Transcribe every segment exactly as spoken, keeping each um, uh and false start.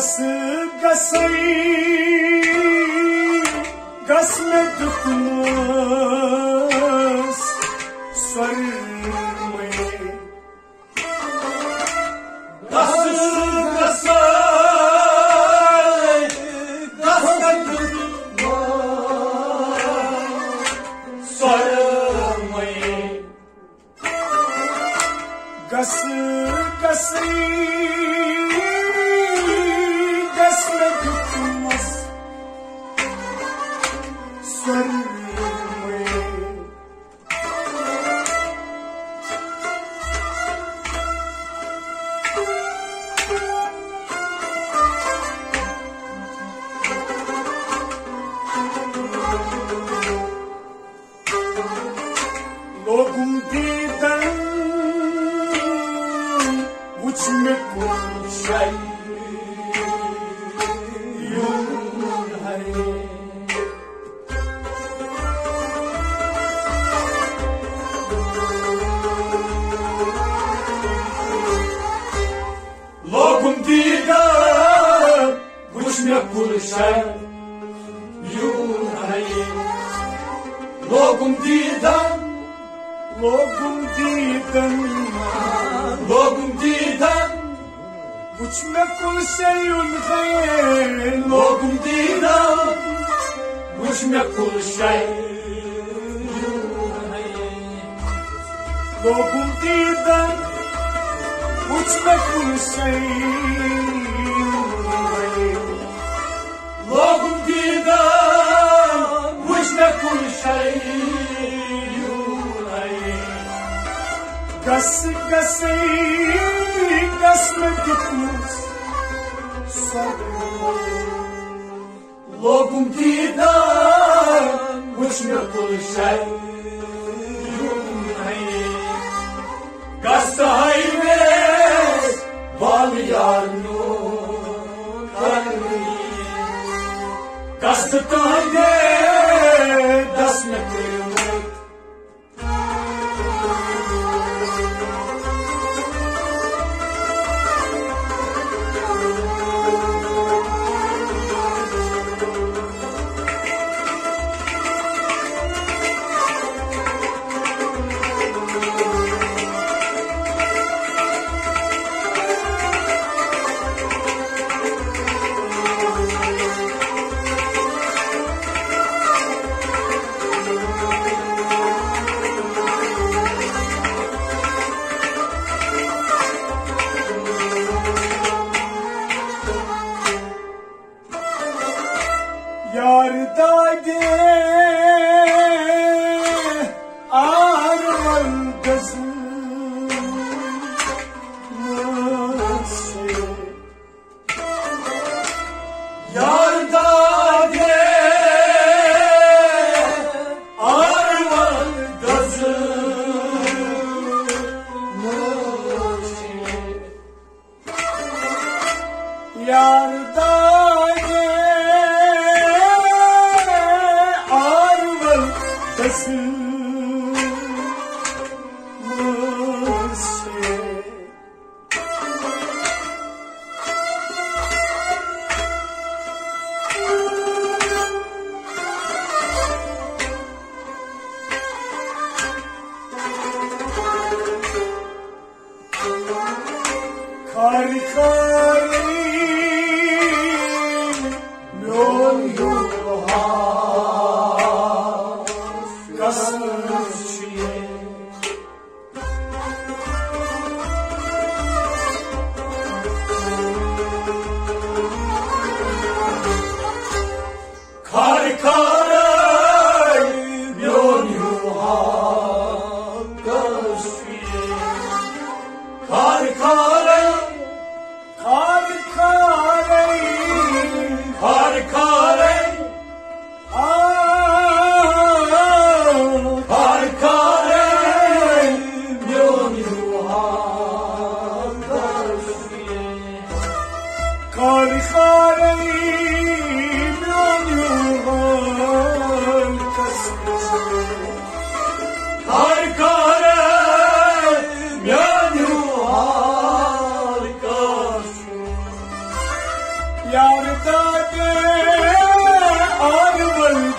Gas gasai gas में दुखमस स्वर में gas gasai gas में दुखमस स्वर में gas gasai लोगों दीदन मुझ में कुछ यूं है लोगों दीदन मुझ में कुछ यूं है लोगों दीदन लोगों दीदन लोगों दीदन मुझ में कुल शयूं है लोगों दीदन मुझ में कुल शयूं है लोगों दीदन मुझ में कुल शयूं है लोगों दीदन मुझ में कुल शयूं Gas gasai gas में दुखमस स्वर लोगों दीदार मुझ में कुल शयूं है gas hai में बाल यार नो करनी gas ताये दस में यार दागे आरवल गज़ल यार दागे आरवल गज़ल यार दागे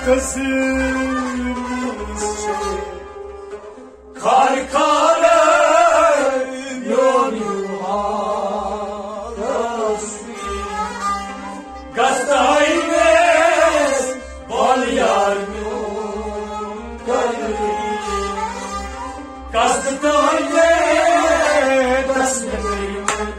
Kızılmışı kar kare yon yuharası Gastayves bol yar yon kari Gastayve dasmemet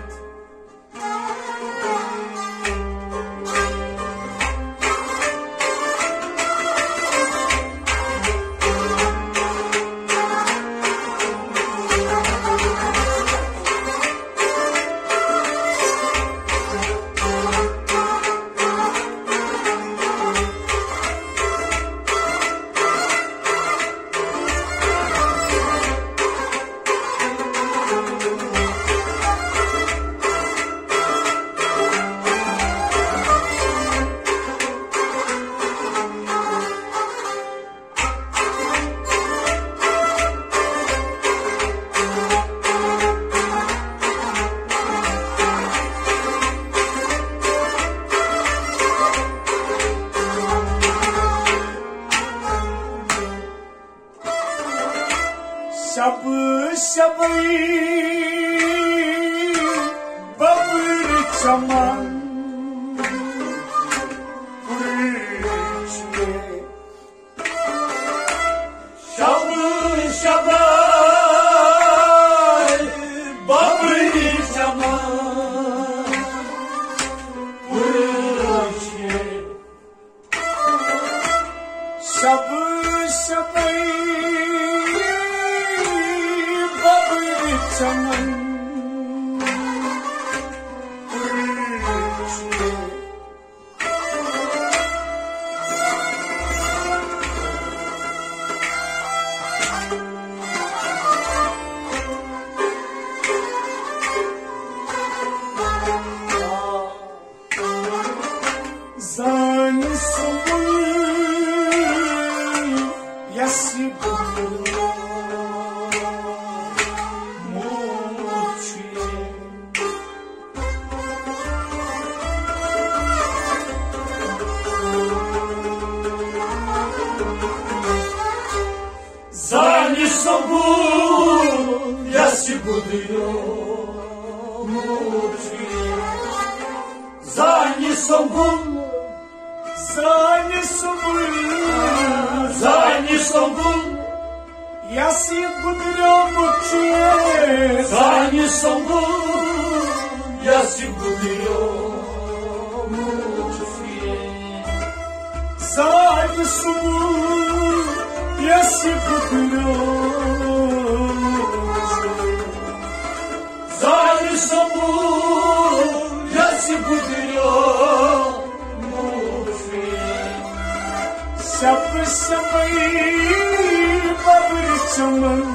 Şab şabay babır çaman kurşe Şab şabay babır çaman kurşe Şab şabay Çaman kurşe Zan somun yasibur Zani sobun yasi budiyo muci Zani sobun Zani sobun Zani sobun yasi budiyo muci Zani sobun yasi budiyo muci Zani sobun yasi budiyo Zani sobun yasi budiyo muci Şab şabay babır çaman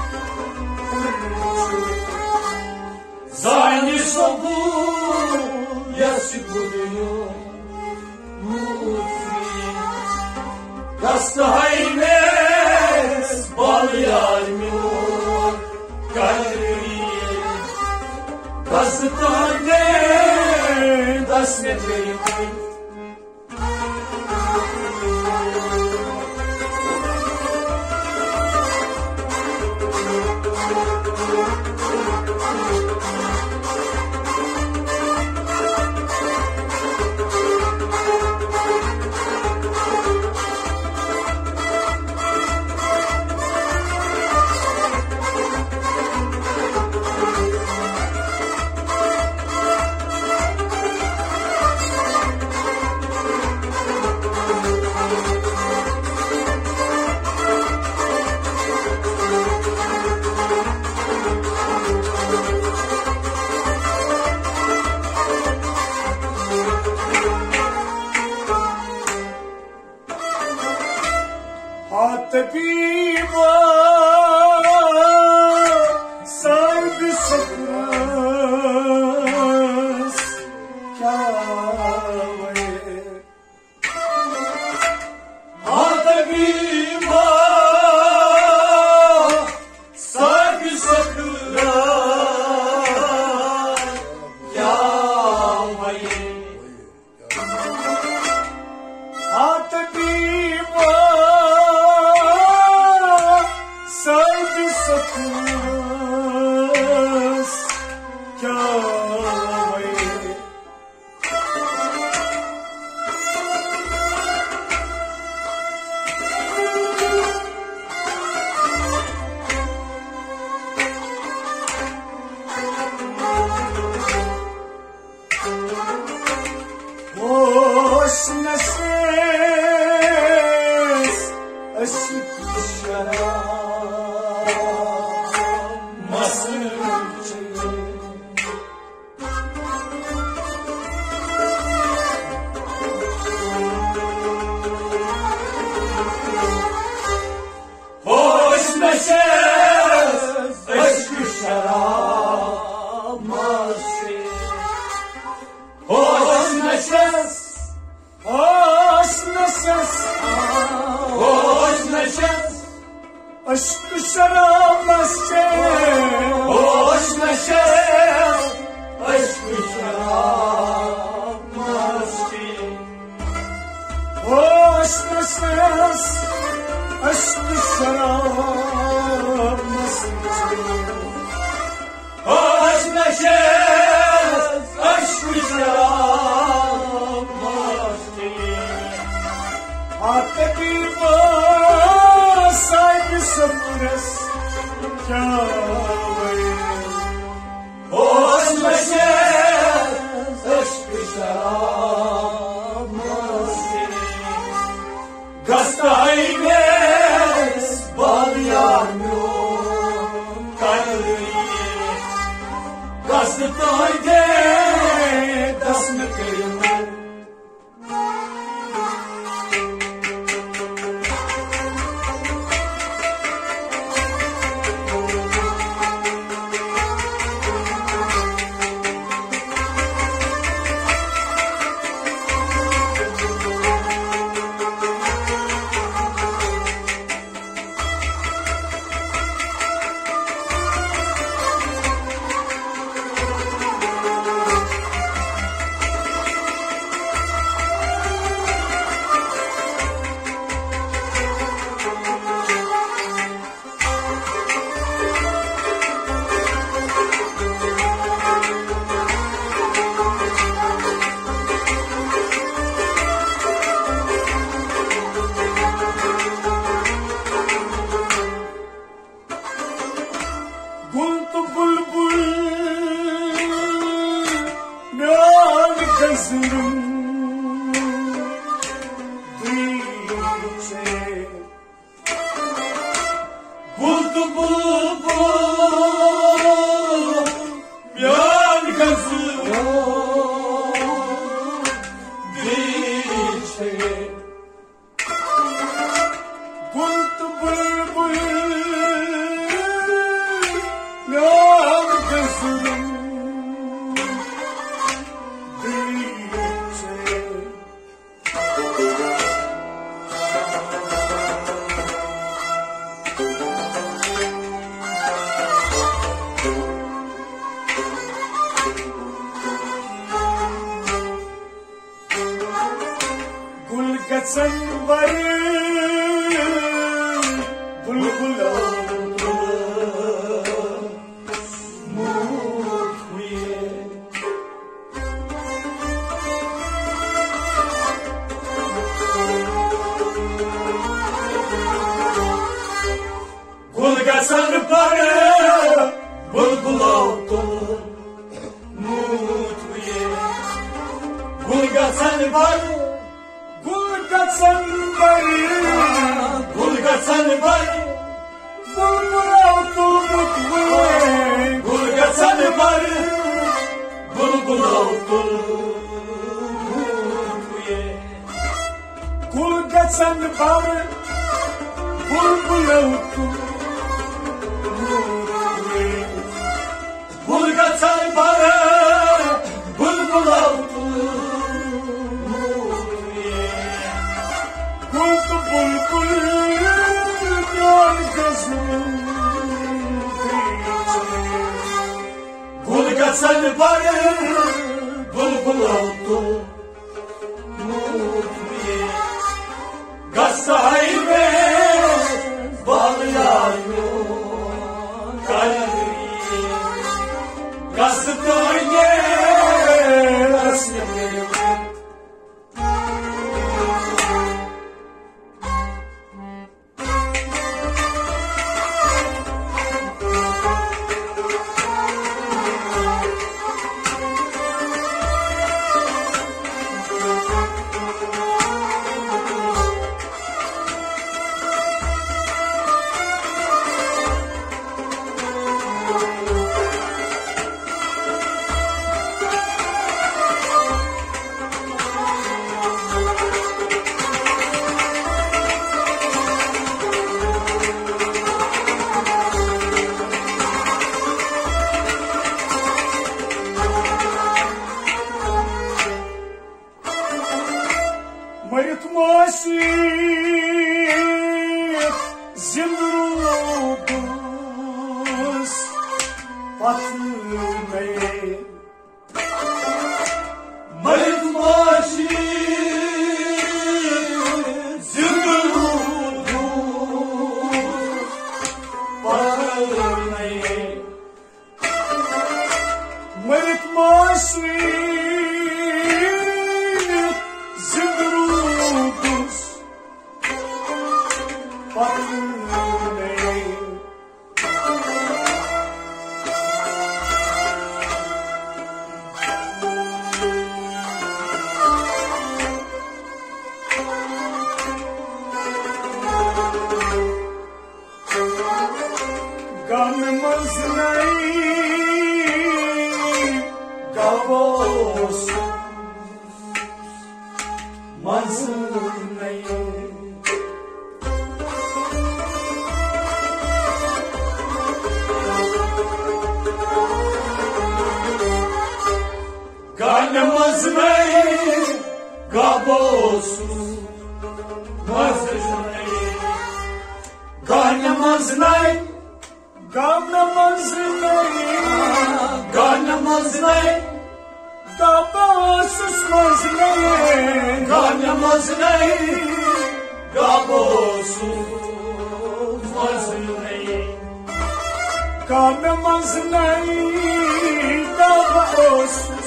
Zani sobun yasi budiyo muci Gastayves bol yar yon kari Gastayve dasmemet Hatepiva sarbi sakras kâve Hatepiva sarbi sakras kâve Hatepiva عشق شراب نشه خوش نشه عشق شراب مستی خوش نشه عشق شراب مستی خوش نشه عشق شراب مستی عاتقی با صاحب سفرس کیا وی خوش نشه عشق شراب مستی گستای نس بالیانو کاری گستای ده دست میکنم Buldu bulbul yan kızım dilçe Buldu bulbul yan kızım dilçe Gulgatsan varı bulbul oldu mutluye Gulgatsan varı bulbul oldu mutluye Gulgatsan varı Gulgatsan varı Gulgatsan varı bulbul oldu mutlu Gulgatsan varı bulbul oldu mutluye Gulgatsan varı bulbul oldu Gulgatsan varı bulbul oldu Buldu bulbul yan kızım Gulgatsan varı bulbul oldu mutluye Gaz sahibi bağlayan kalbi Gaz doyne aslanım maznei gabosu maznei gana maznei gana maznei gana maznei gabosus maznei gana maznei gabosu maznei gana maznei gabosus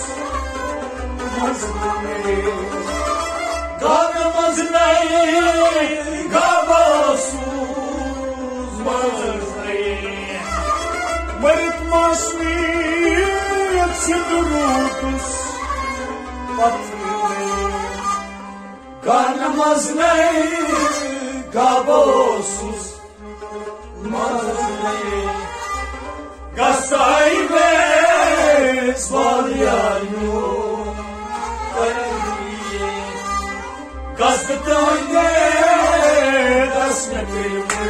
maznei gana maznei gabosu maznei Marit masni yatsidurudus patrinei gana maznei gabosus maznei gastai ves valianu gastai das metrimu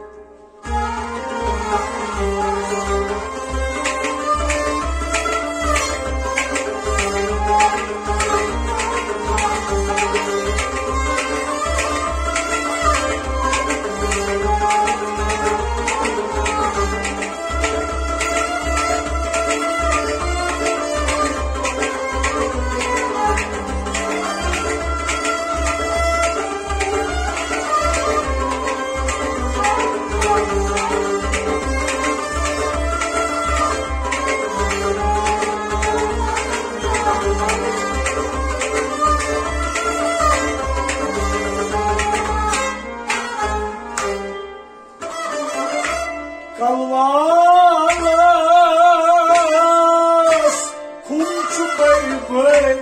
Kalvas kumçu bey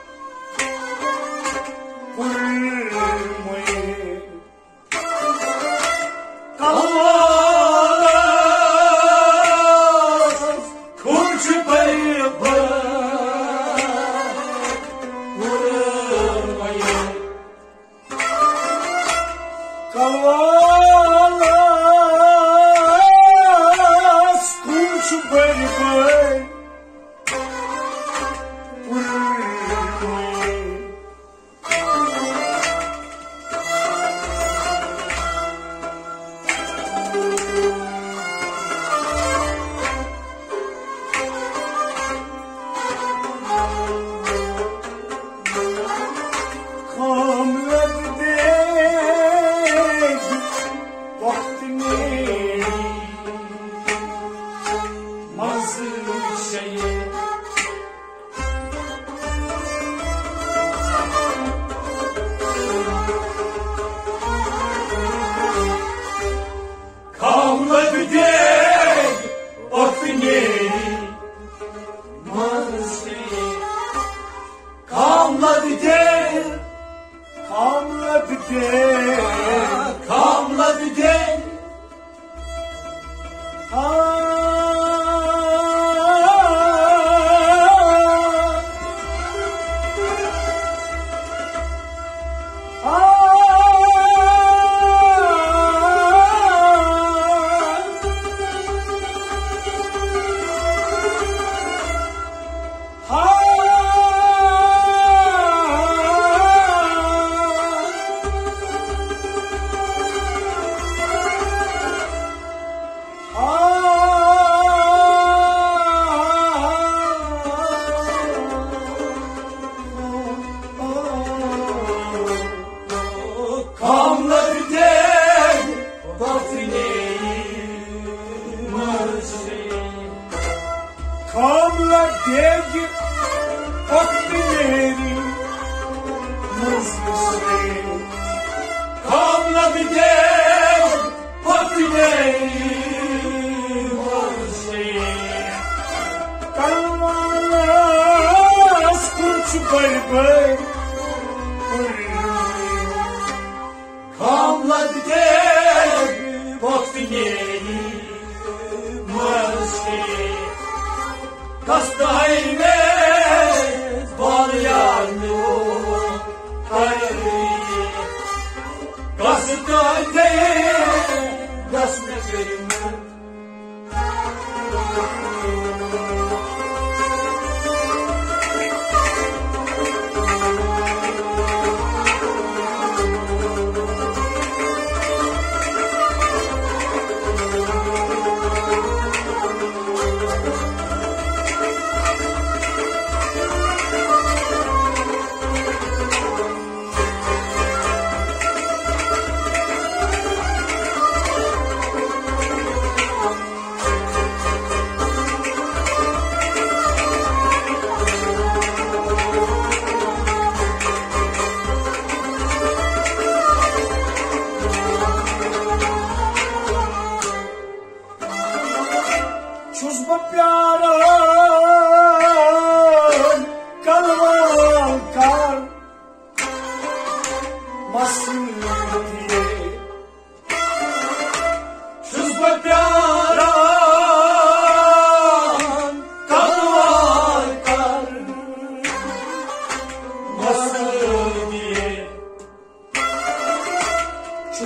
Purmay kalvas kumçu bey vurmayı Kalvas kumçu bey Purmay Kamlet değil vaktini mazır şeyi kalmadı değil otini mazır kalmadı değil Kamlet değil kalmadı değil kalmadı değil otini mazır Kamlet değil vaktini Mızrısı kalmadı değil otini mazır Kalvas kumçu bey kalmadı değil otini mazır gastai ves valianu gastai das metrimu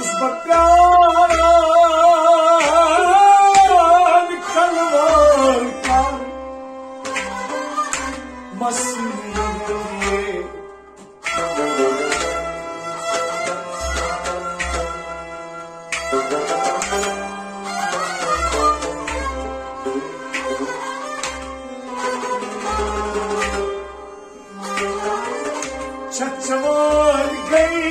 बकान कलवार का मसीहे चचवार गई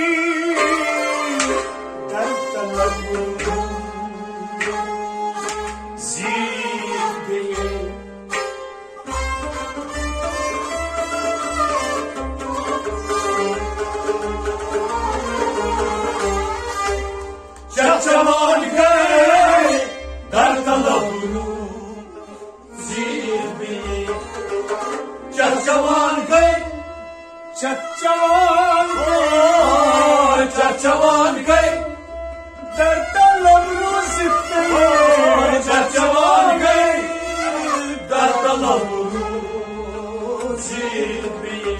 दर तलब जीत गए चचवार गए दर तलब जीत गए चचवार गए चचवान चचवान गए दर तलब जीत गए चचवान गए दर तलब जीत गए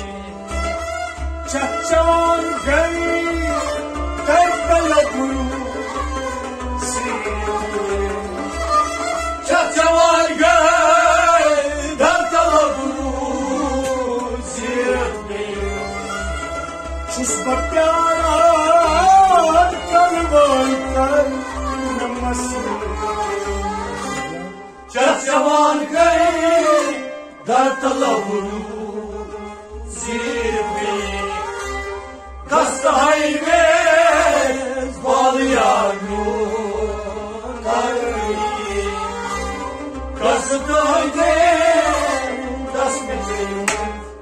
चचवान गई दर तलब चचवान गए दर तलब जीत गए जिस पर प्यारा कलवार कर नमस्ते चचवान गए दर तलब जीत गए Kasta hayves bağlayanı karayı Kasta hayves das metreyim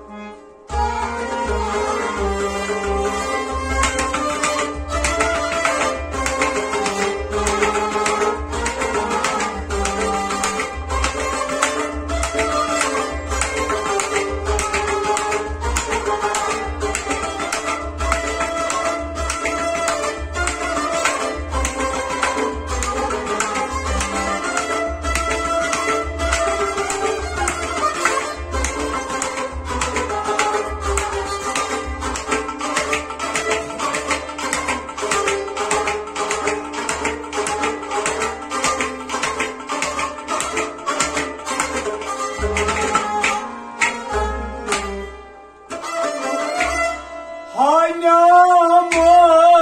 Hanama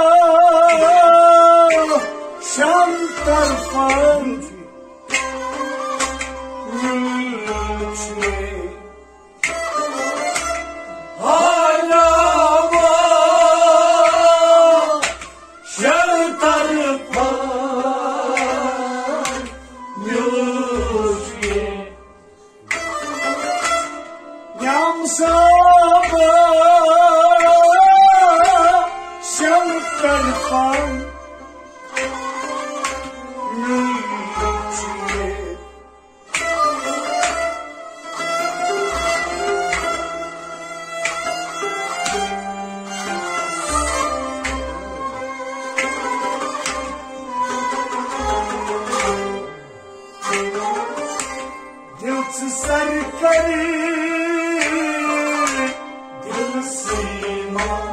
Şantar Fanti Rüçe Hanama Şantar Fanti Yamsaba Şantar Fanti दिल से सर करे दिल से मां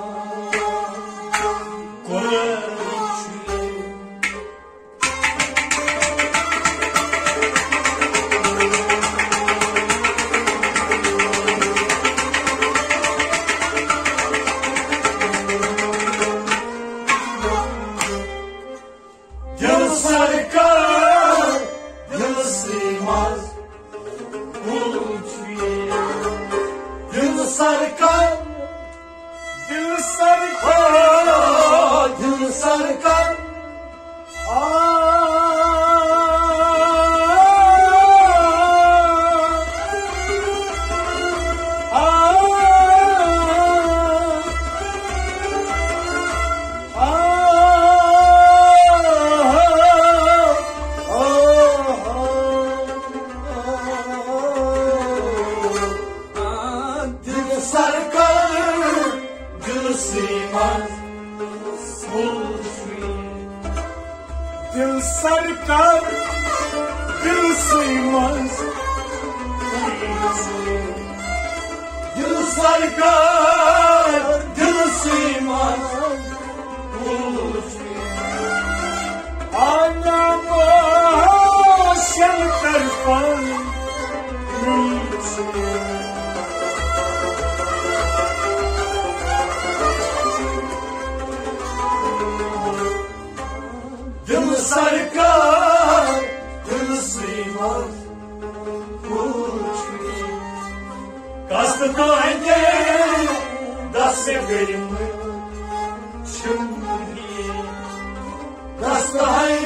Dil sarkar, dil sığmaz Uluçuye Dil sarkar, दिल सरकार dil sarkar Dil sarkar, dil sığmaz Uluçuye दिल सरकार दिल सीमस Dil sarkar, dil sığmaz Uluçuye Dastohayde, daseverim, çumri, dastohayde.